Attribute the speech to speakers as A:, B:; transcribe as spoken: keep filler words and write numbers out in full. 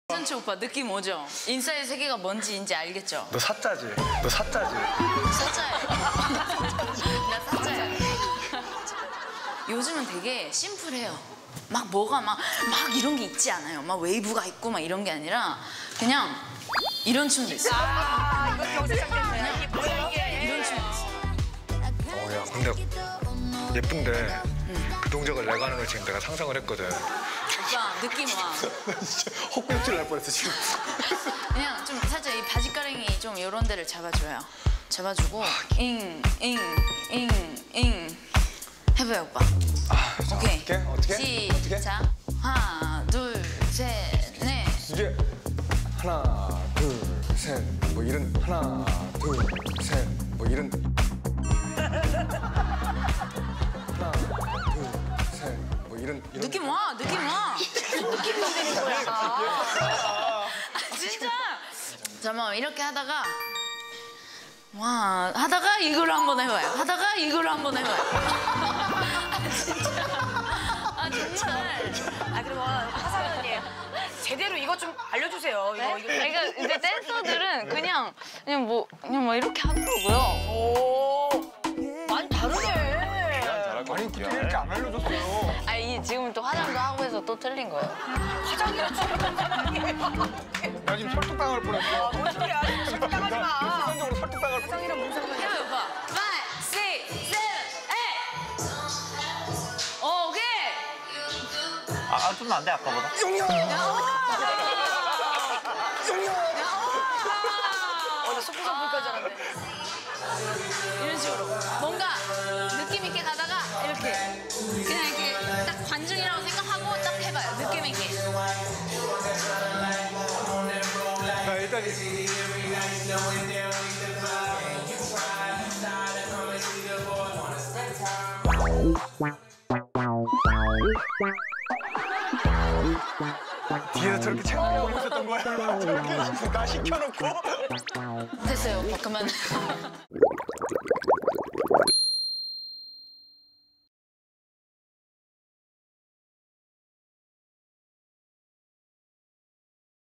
A: 천치 오빠 느낌 오죠? 인싸의 세계가 뭔지 이제 알겠죠?
B: 너 사짜지? 너 사짜지?
A: 사짜야. 나 사짜야. 요즘은 되게 심플해요. 막 뭐가 막, 막 이런 게 있지 않아요. 막 웨이브가 있고 막 이런 게 아니라 그냥 이런 춤도 있어요.
C: 아, 이거 경세상이네. 이게 뭐야, 이게.
A: 이런 춤도 있어요.
B: 어, 야, 근데 예쁜데 응. 그 동작을 내가 하는 걸 지금 내가 상상을 했거든.
A: 오빠 느낌 와.
B: 나 진짜 헛구역질 날 뻔했어 지금.
A: 그냥 좀 살짝 이 바지가랑이 좀 이런 데를 잡아줘요. 잡아주고 잉, 잉, 잉, 잉 해봐요 오빠.
B: 아, 자,
A: 오케이.
B: 어떻게? 어떻게?
A: 시작.
B: 어떻게?
A: 하나, 둘, 셋, 넷.
B: 이게 하나, 둘, 셋, 뭐 이런 하나, 둘, 셋, 뭐 이런 하나, 둘, 셋, 뭐 이런, 이런
A: 느낌 와, 느낌 와.
C: 느낌 넘기는 거야.
A: 아, 진짜. 잠깐만 이렇게 하다가 와 하다가 이걸 한번 해봐요. 하다가 이걸 한번 해봐요. 아 진짜. 아 정말.
C: 아, 그리고 화사연님 제대로 이거 좀 알려주세요. 이거,
A: 네?
C: 이거.
A: 그러니까 근데 댄서들은 그냥 그냥 뭐 그냥 뭐 이렇게 하더라고요.
C: 오, 많이 다르네.
B: 아니 그때 이렇게 안 알려줬어요.
A: 아니 지금은 또 화장도 하고 해서 또 틀린 거예요.
C: 화장이랑 춤이랑
B: 나 지금 설득당할 뻔했어.
C: 뭔 소리야? 설득당하지 마.
B: 순간적으로 설득당할 뻔했어.
C: 화장이랑 무슨 상관이야?
A: 해봐요 오빠. five, six, seven, eight. 어, 오케이.
D: 아, 좀 안 돼, 아까보다?
C: 어, 나 소프소프까지 알았네.
A: 이런 식으로 뭔가 느낌 있게 가다가 이렇게 그냥 이렇게 딱 관중이라고 생각하고 딱 해봐요. 느낌 있게.
B: 나 일단 뒤에서 저렇게 체크하고 있었던 거야. 저렇게 나 시켜놓고.
A: 됐어요. 오빠 그만.